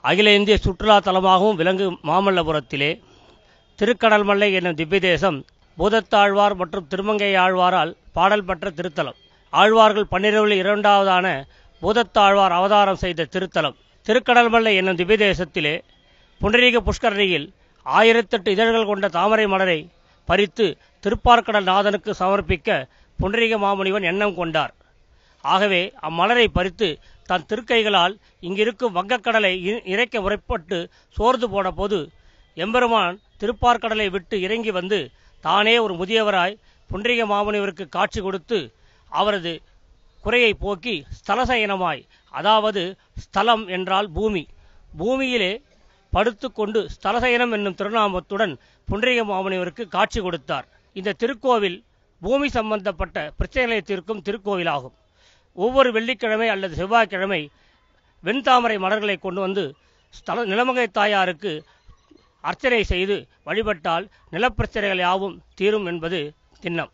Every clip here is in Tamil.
அகில இந்திய சுற்றுலா தலமாகவும் விளங்கும் மாமல்லபுரத்திலே திருக்கடல்மல்லை என்னும் திவ்யதேசம் பூதத்தாழ்வார் மற்றும் திருமங்கை ஆழ்வாரால் பாடல் பெற்ற திருத்தலம். ஆழ்வார்கள் 12 இரண்டாவதான பூதத்தாழ்வார் அவதாரம் செய்த திருத்தலம். திருக்கடல்மல்லை என்னும் திவ்யதேசத்திலே புண்டரீக புஷ்கரணியில் 1008 இதழ்கள் கொண்ட தாமரை மலரை பறித்து திருப்பார்க்கடல் நாதனுக்கு சமர்ப்பிக்க புண்டரீக மாமுனிவன் எண்ணம் கொண்டார். ஆகவே அம்மலரை பறித்து தன் திருக்கைகளால் இங்கிருக்கும் வங்கக்கடலை இறைக்க முறைப்பட்டு சோர்ந்து போன போது எம்பெருமான் திருப்பார்க்கடலை விட்டு இறங்கி வந்து தானே ஒரு முதியவராய் புண்டரீக மாமுனிவருக்கு காட்சி கொடுத்து அவரது குறையை போக்கி ஸ்தலசயனமாய், அதாவது ஸ்தலம் என்றால் பூமி, பூமியிலே படுத்து கொண்டு ஸ்தலசயனம் என்னும் திருநாமத்துடன் புண்டரீக மாமுனிவருக்கு காட்சி கொடுத்தார். இந்த திருக்கோவில் பூமி சம்பந்தப்பட்ட பிரச்சனைகளை தீர்க்கும் திருக்கோவிலாகும். ஒவ்வொரு வெள்ளிக்கிழமை அல்லது செவ்வாய்க்கிழமை வெண்தாமரை மலர்களை கொண்டு வந்து நிலமங்கை தாயாருக்கு அர்ச்சனை செய்து வழிபட்டால் நிலப்பிரச்சனைகள் யாவும் தீரும் என்பது திண்ணம்.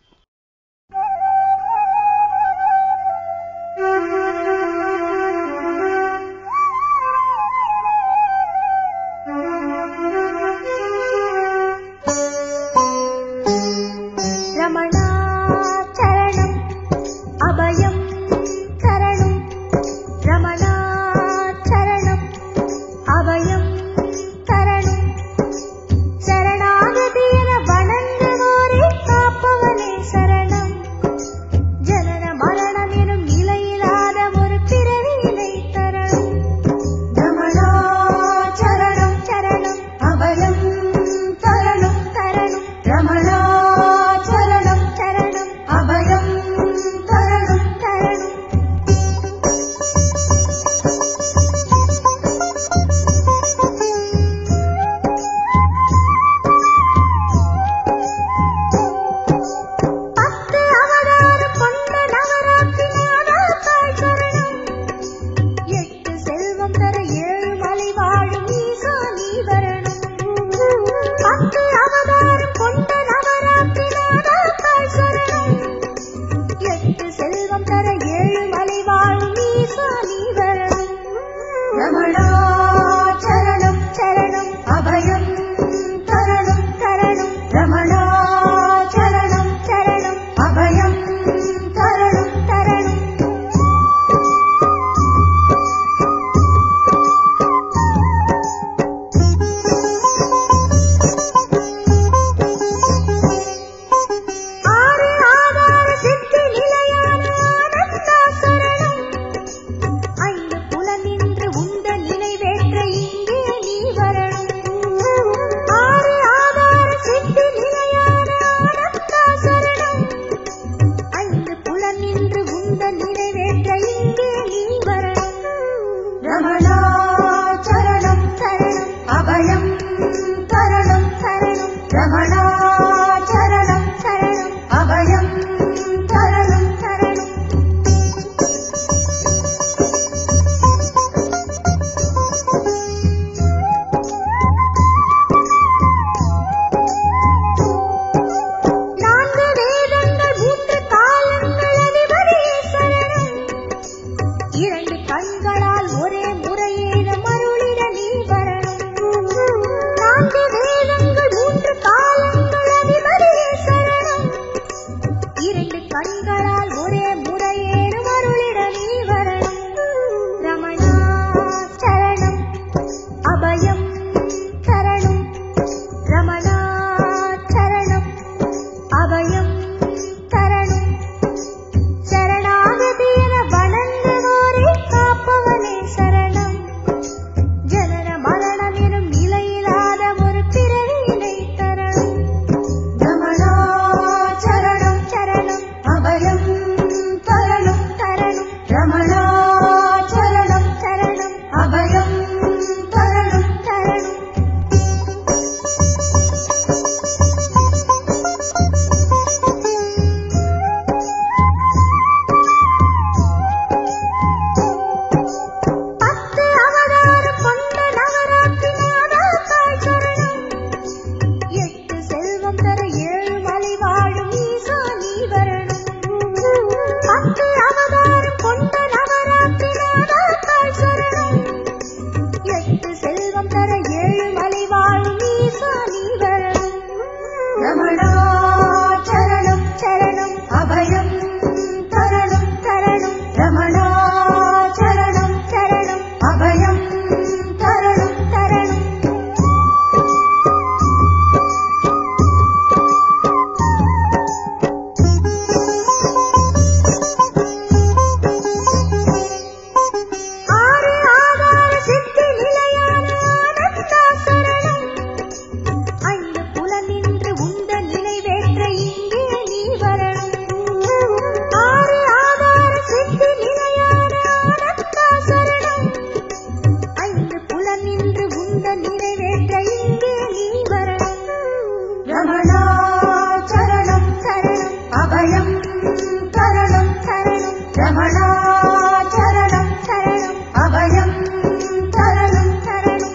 ரமணாச்சரணம் சரணம் அபயம் தரணும் சரணம்.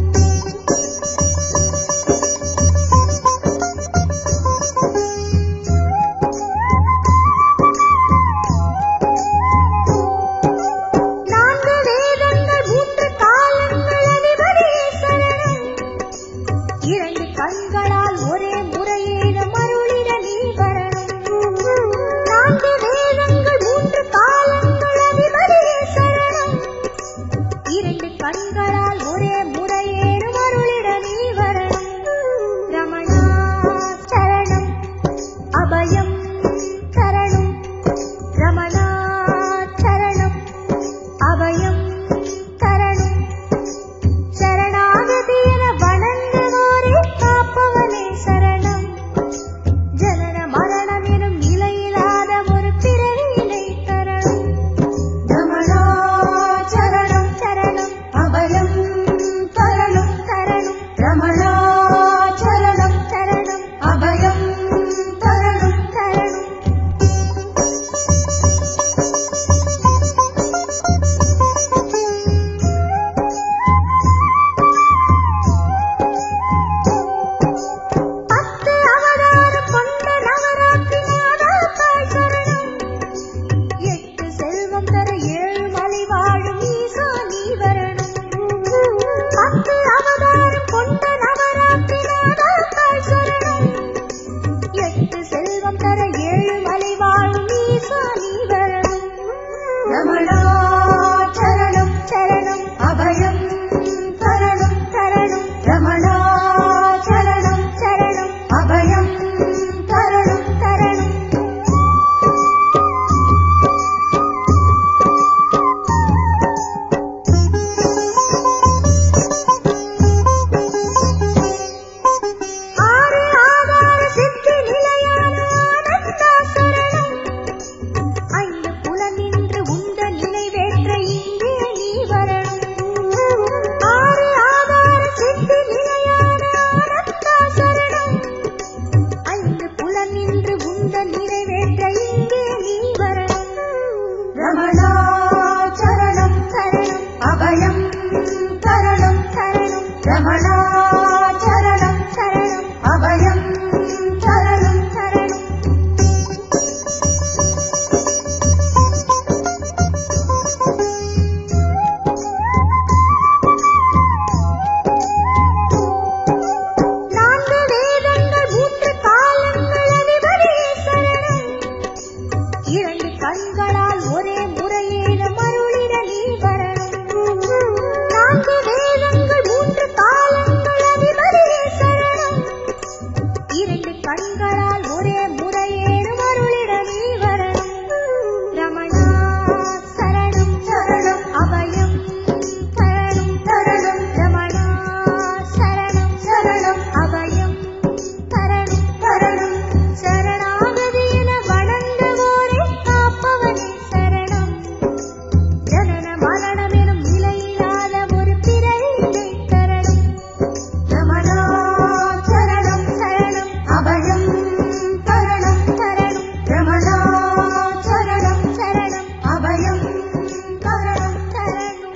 நான்கு வேதங்கள் மூன்று காலங்கள் அதிபதியே சரணம். இரண்டு கண்களால் ஒரே முறையேனும் அருளிட நீ வரணும். நான்கு வேதங்கள் மூன்று காலங்கள் அதிபதியே சரணம். இரண்டு கண்களால் ஒரே முறையேனும் அருளிட நீ வரணும். ரமணாச்சரணம் அபயம் தரணும். ரமணாச்சரணம் அபயம் தரணும். சரணாகதியன வணங்குவோரே காப்பவனே சரணம். ஜனன மரணம் எனும் நிலையில்லாத ஒரு பிறவியினை தரணும். ரமணாச்சரணம் சரணம் அபயம் தரணும் தரணும். ரமணாச்சரணம் சரணம் அபயம் தரணும் தரணும். பத்து அவதாரம் கொண்ட நவராத்திரி நாதாத்தாள் சரணம். எட்டு செல்வம் தர ஏழு மலை வாழும் ஈசா நீ வரணும். பத்து அவதாரம் கொண்ட நவராத்திரி நாதாத்தாள் சரணம். எட்டு செல்வம் தர ஏழு மலை வாழும் ஈசா நீ வரணும். ரமணாச்சரணம் சரணம் அபயம் தரணும் தரணும். ரமணாச்சரணம் சரணம் அபயம் தரணும் தரணும். ஆறு ஆதார சித்தி நிலையான ஆனந்தா சரணம். ஐந்து புலனின்று உந்த நினைவேற்ற இங்கே நீ வரணும். ஆறு ஆதார சித்தி நிலையான ஆனந்தா சரணம். ஐந்து புலனின்று உந்த நினைவேற்ற இங்கே நீ வரணும். ரமணாச்சரணம் சரணம் அபயம் தரணும் தரணும். ரமணாச்சரணம் சரணம் அபயம் தரணும் தரணும். நான்கு வேதங்கள் மூன்று காலங்கள் அதிபதியே சரணம். இரண்டு கண்களால் ஒரே முறையேனும் அருளிட நீ வரணும். நான்கு வேதங்கள் மூன்று காலங்கள் அதிபதியே சரணம். இரண்டு கண்களால் ஒரே முறையேனும் அருளிட நீ வரணும். ரமணாச்சரணம் சரணம் அபயம் தரணும் தரணும். ரமணாச்சரணம் சரணம் அபயம் தரணும் தரணும். சரணாகதியன வணங்குவோரே காப்பவனே சரணம். ஜனன மரணம் எனும் நிலையில்லாத ஒரு பிறவியினை தரணும். ரமணாச்சரணம் சரணம் அபயம் தரணும் தரணும். ரமணாச்சரணம் சரணம் அபயம் தரணும் தரணும்.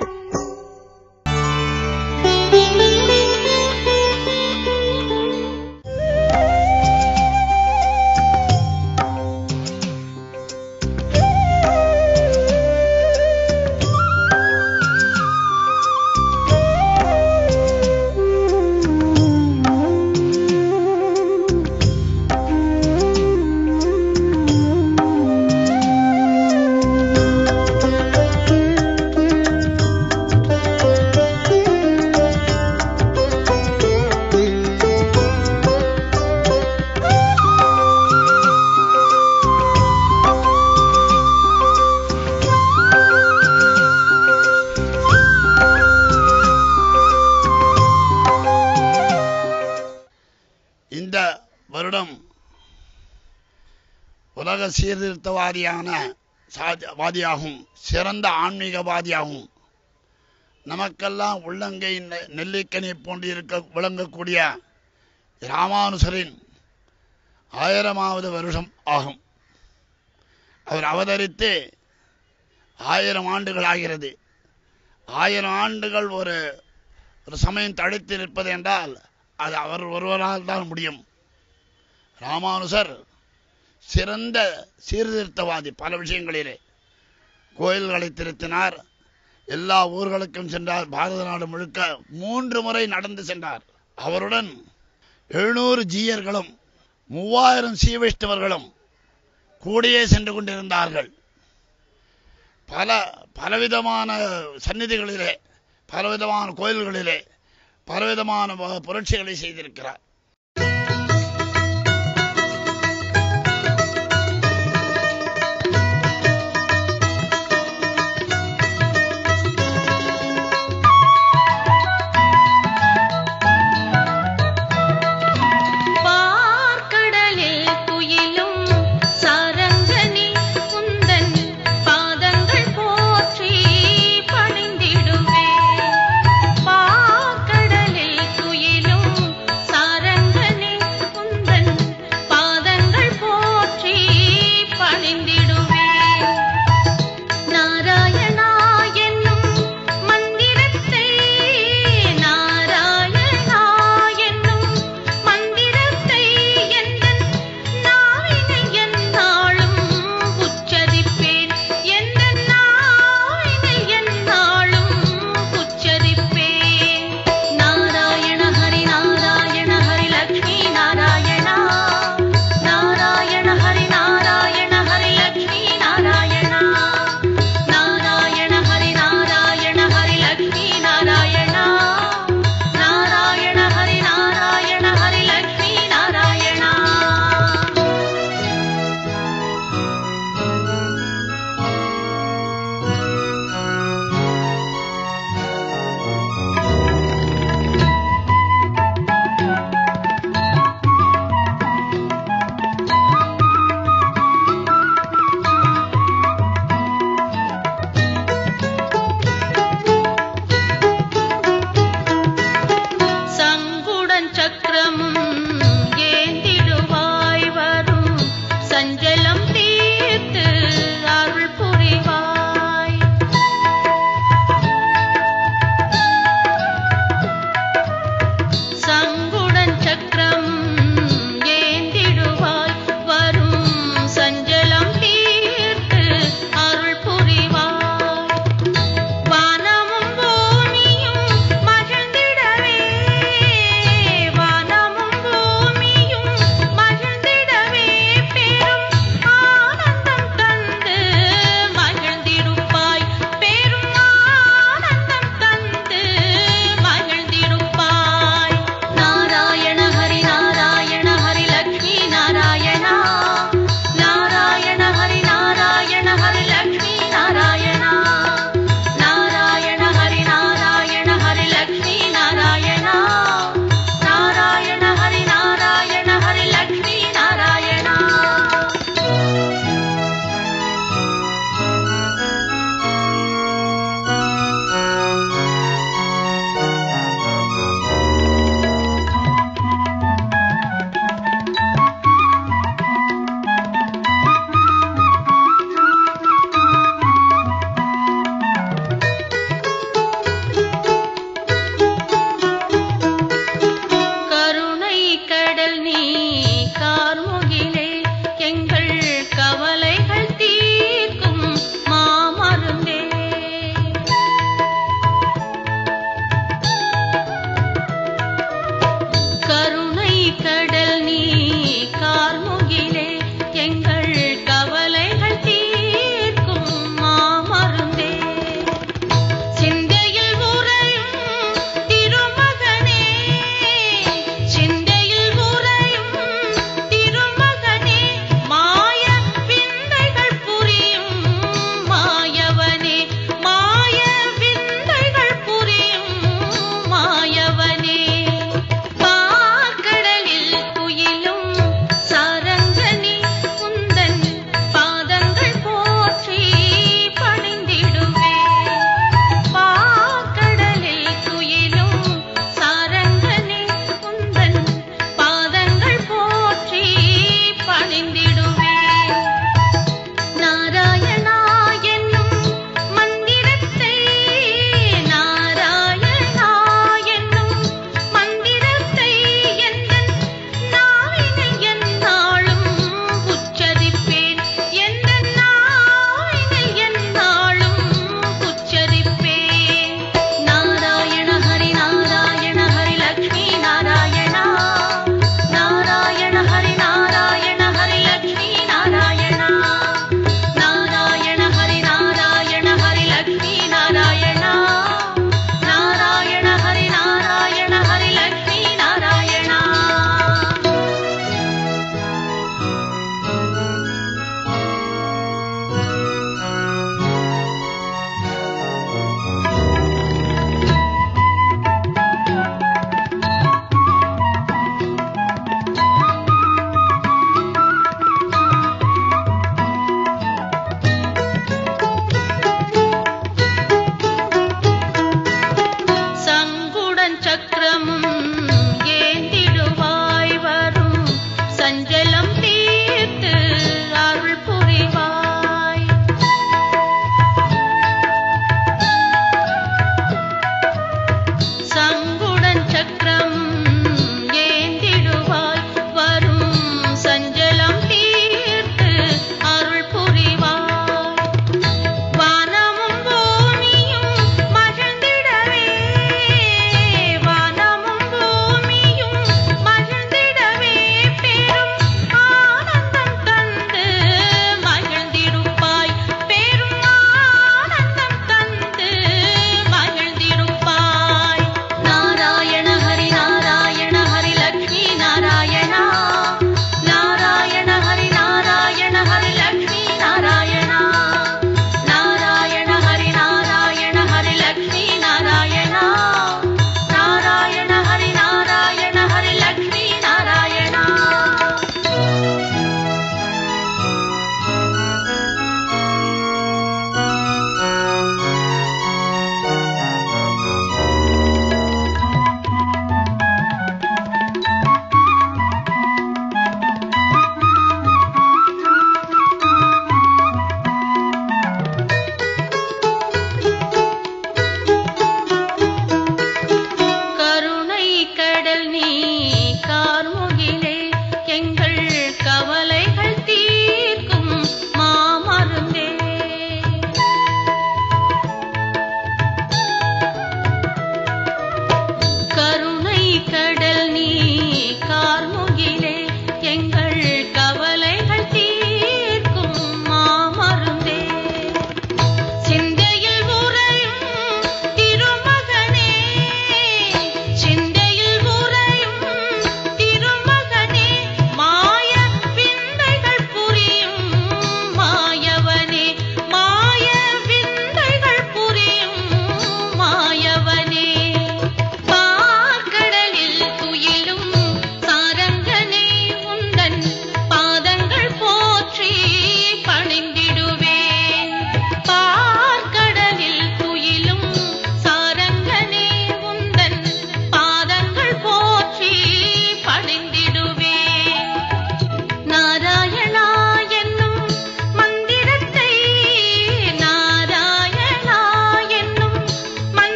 இந்த வருடம் உலக சீர்திருத்தவாதியாகவும் சிறந்த ஆன்மீகவாதியாகவும் நமக்கெல்லாம் உள்ளங்கை நெல்லிக்கனி போன்று விளங்கக்கூடிய ராமானுசரின் 1000வது வருஷம் ஆகும். அவர் அவதரித்து 1000 ஆண்டுகள் ஆகிறது. 1000 ஆண்டுகள் ஒரு சமயம் தடுத்து நிற்பது என்றால் அது அவர் ஒருவரால் தான் முடியும். ராமானுசர் சிறந்த சீர்திருத்தவாதி. பல விஷயங்களிலே கோயில்களை திருத்தினார், எல்லா ஊர்களுக்கும் சென்றார், பாரத நாடு முழுக்க 3 முறை நடந்து சென்றார். அவருடன் 700 ஜீயர்களும் 3000 சீவைஷ்ணவர்களும் கூடியே சென்று கொண்டிருந்தார்கள். பலவிதமான சந்நிதிகளிலே, பலவிதமான கோயில்களிலே பலவிதமான புரட்சிகளை செய்திருக்கிறார். சார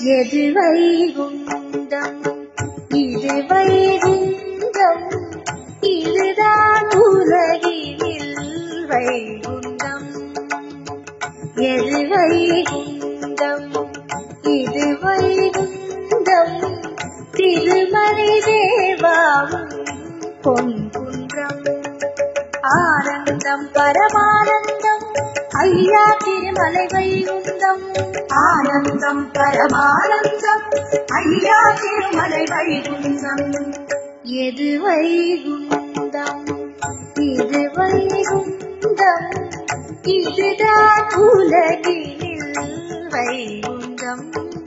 எது வைகுந்தம் இது வைகுந்தம் இதுதான் உலகினில் வைகுந்தம். எது வைகுந்தம் இது வைகுந்தம் திருமலை தேவாவும் பொன்குன்றம். ஆனந்தம் பரமானந்தம் ஐயா திருமலை வைகுந்தம். ஆனந்தம் பரமானந்தம் ஐயா திருமலை வைகுந்தம். எது வைகுந்தம் இது வைகுந்தம் இதுதான் உலகினில் வைகுந்தம்.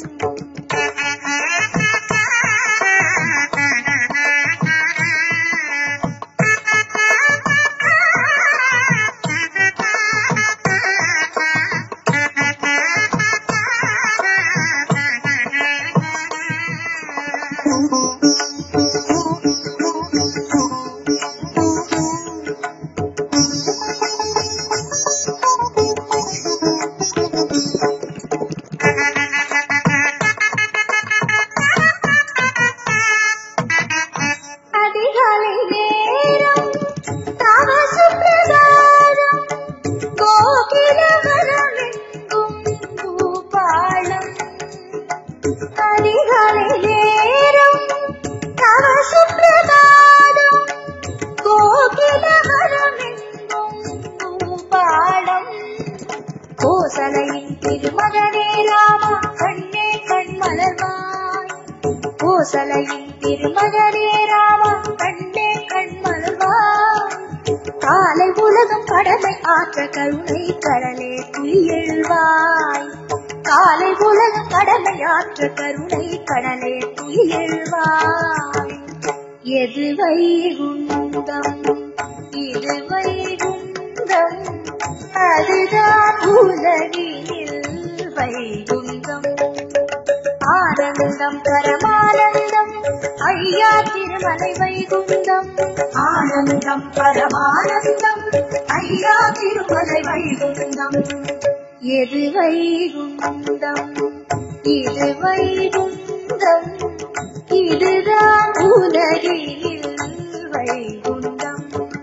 கோசலையின் திருமகனே ராமா கண்ணே கண்மலர்வாய். கோசலையின் திருமகனே ராமா கண்ணே கண்மலர்வாய். காலை உலகம் கடமை ஆற்ற கருணை கடலே துயில்வாய். காலை உலகம் கடமை ஆற்ற கருணை கடலே துயில்வாய். எது வைகுந்தம் இது வைகுந்தம் அதுதான் உலகினில் வைகுந்தம். ஆனந்தம் பரமானந்தம் ஐயா திருமலை வைகுந்தம். ஆனந்தம் பரமானந்தம் ஐயா திருமலை வைகுந்தம். எது வைகுந்தம் இது வைகுந்தம் இதுதான் உலகினில் வைகுந்தம்.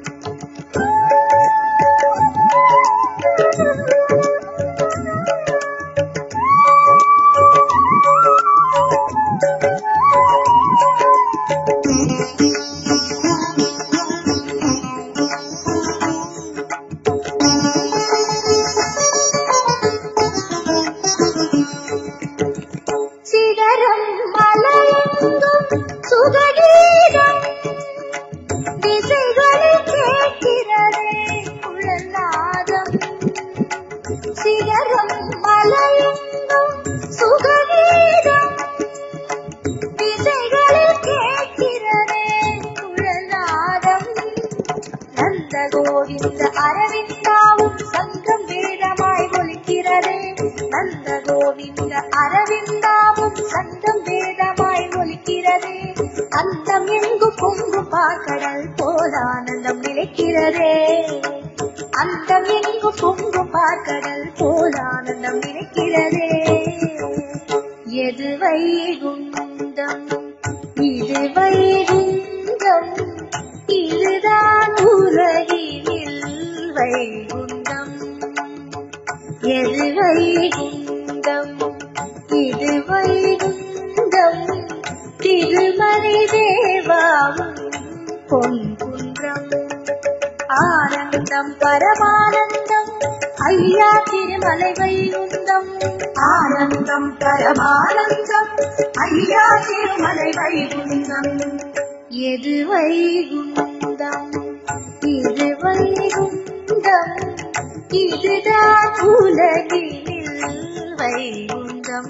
சிகரம் மலையெங்கும் சுககீதம் திசைகளில் கேட்கிறதே குழல்நாதம். சிகரம் மலையெங்கும் சுககீதம் திசைகளில் கேட்கிறதே குழல்நாதம். நந்த கோவிந்த அரவிந்தாவும் சங்கம் வேதமாய் ஒலிக்கிறதே. நந்த கோவிந்த அரவிந்தாவும் சங்கம் வேதமாய் ஒலிக்கிறதே. அந்தம் எங்கு பொங்கு பாக்கடல் போல ஆனந்தம் நிலைக்கிறதே. அந்தம் எங்கு பொங்கு பாக்கடல் போல ஆனந்தம் நிலைக்கிறதே. எது வைகுந்தம் இது வைகுந்தம் இதுதான் உலகினில் வைகுந்தம். எது வைகுந்தம் இது வைகுந்தம் திருமலை தேவாவும் பொன்குன்றம். ஆனந்தம் பரமானந்தம் ஐயா திருமலை வைகுந்தம். ஆனந்தம் பரமானந்தம் ஐயா திருமலை வைகுந்தம். எது வைகுந்தம் இது வைகுந்தம் இதுதான் உலகினில் வைகுந்தம்.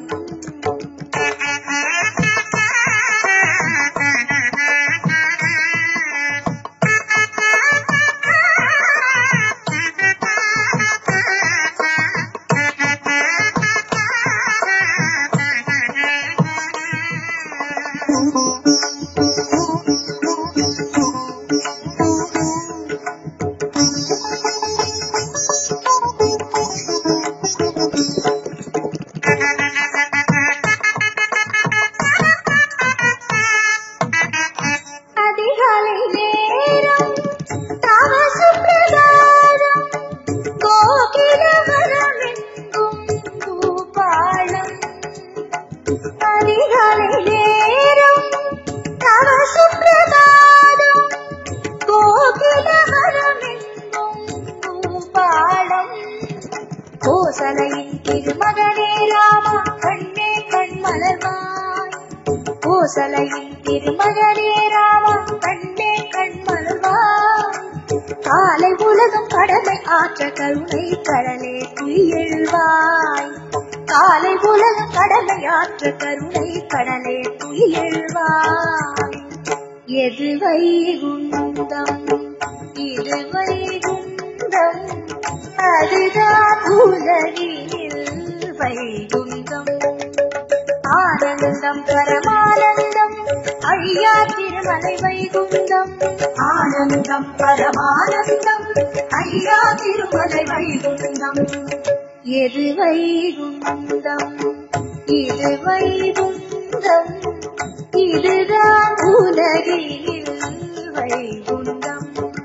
அதிகாலை நேரம் தவ சுப்பிரபாதம் கோகில மரமெங்கும் பூபாடம் கோசலையின் திருமகனே ராமா கண்ணே கண்மலர்வாய் கோசலையின் திருமகனே ராமா கண்ணே கண்மலர்வாய் காலை உலகம் கடமை ஆற்ற கருணை கடலே துயில்வாய் காலை உலகம் கடமை ஆற்ற கருணை கடலே துயில்வாய் எது வைகுந்தம் இது வைகுந்தம் அதுதான் உலகில் வைகுந்தம் ஆனந்தம் பரமானந்தம் ஐயா திருமலை வைகுந்தம் ஆனந்தம் பரமானந்தம் ஐயா திருமலை வைகுந்தம் எது வைகுந்தம் இது வைகுந்தம் இதுதான் உலகில் வைகுந்தம்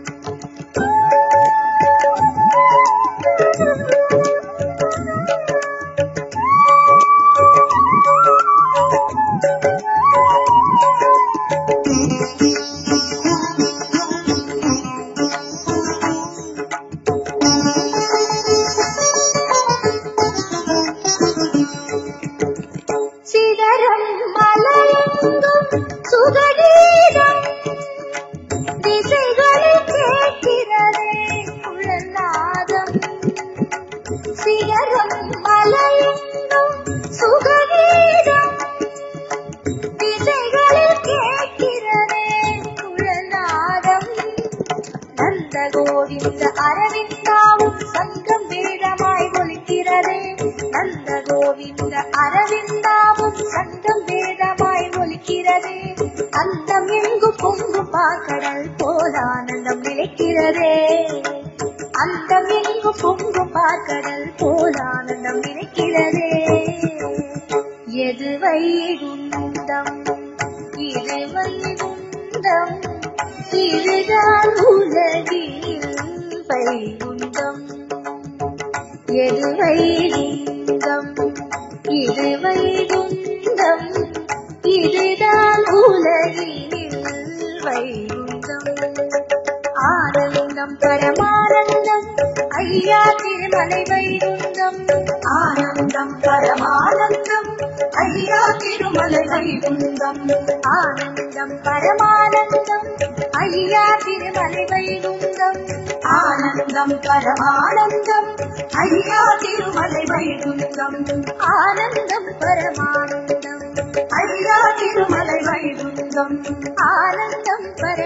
சிதறம் மலரெங்கும் சுககீதம் திசைகளில் கேட்கிறதே குழல்நாதம் சிதறம் மலரெங்கும் சுககீதம் திசைகளில் கேட்கிறதே குழல்நாதம் நந்த கோவிந்த அரவிந்தாவும் சங்கம் வேதமாய் ஒலிக்கிறதே நந்த கோவிந்த அரவிந்தாவும் சங்கம் வேதமாய் ஒலிக்கிறதே அந்தம் எங்கு பொங்கு பாக்கடல் போல ஆனந்தம் நினைக்கிறதே அந்தம் எங்கு பொங்கு பாக்கடல் போல ஆனந்தம் நினைக்கிறதே எது வைகுந்தம் இது வைகுந்தம் இதுதான் உலகில் வைகுந்தம் எது வைகுந்தம் இது வைகுந்தம் இதுதான் உலகில் வைகுந்தம் ஆனந்தம் பரமானந்தம் ஐயா திருமலை வைகுந்தம் ஆனந்தம் பரமானந்தம் ஐயா திருமலை வைகுந்தம் ஆனந்தம் பரமானந்தம் ஐயா திருமலை வைகுந்தம் ஆனந்தம் பரமானந்தம் ஐயா திருமலை வைகுந்தம் ஆனந்தம் பரமானந்தம் ஐயா திருமலை வைகுந்தம் ஆனந்தம் பர